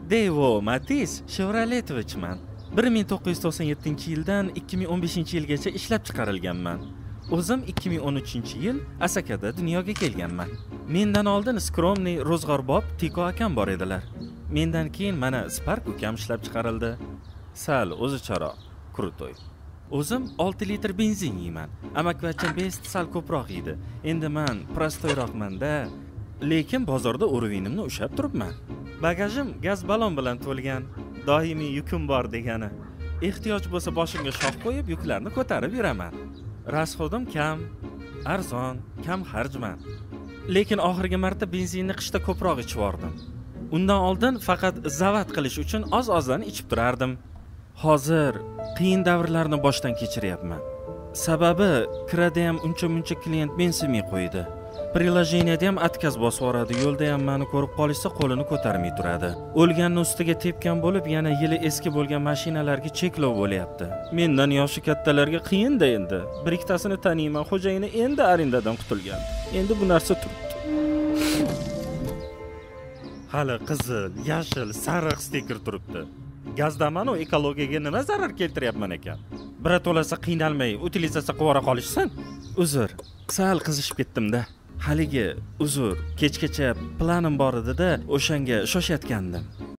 Devo Matiz Chevroletovichman. 1997-yildan 2015-yilgacha ishlab chiqarilganman. O'zim 2013-yil Asakada dunyoga kelganman. Mendan oldin Skromniy, Ro'zg'orbob, Tiko akam bor edilar. Mendan keyin mana Spark ukam ishlab chiqarildi. Sal o'zicharoq, krutoy. O'zim 6 litr benzin yeyman. Amakivacham Best sal ko'proq yeydi. Endi men prostoyroqman-da, lekin bozorda o'rvinimni ushab turibman. Bagajim gaz ballon bilan to'lgan. Doimiy yukim bor degani. Ehtiyoj bo'lsa boshimga shoh qo'yib yuklarni ko'tarib yuraman. Rasxodim kam, arzon, kam xarjman. Lekin oxirgi marta benzinni qishda ko'proq ichib yordim. Undan oldin faqat zavat qilish uchun oz-ozdan ichib turardim. Hozir qiyin davrlarni boshdan kechiryapman. Sababi kirada ham uncha-muncha klient mensimay qo'ydi. Приложениеda ham atkaz bosib yoradi, yo'lda ham meni ko'rib qolishsa qo'lini ko'tarmay turadi. O'lganning ustiga tepgan bo'lib, yana yili eski bo'lgan mashinalarga cheklov bo'lyapti. Mendan yoshi kattalarga qiyin-da endi. Bir ikkitasini taniyman, xo'jayini endi arendadan qutulgan. Endi bu narsa turibdi. Hali qizil, yashil, sariq stiker turibdi. Gazdaman-u ekologiyaga nima zarar keltiryapman ekan? Bira to'lasa qiynalmay, utilizatsiya qilib qolishsin. Uzr, sal qizishib ketdim-da. Haligi uzr, kechgacha planim bor edi-da, o'shanga shoshayotgandim.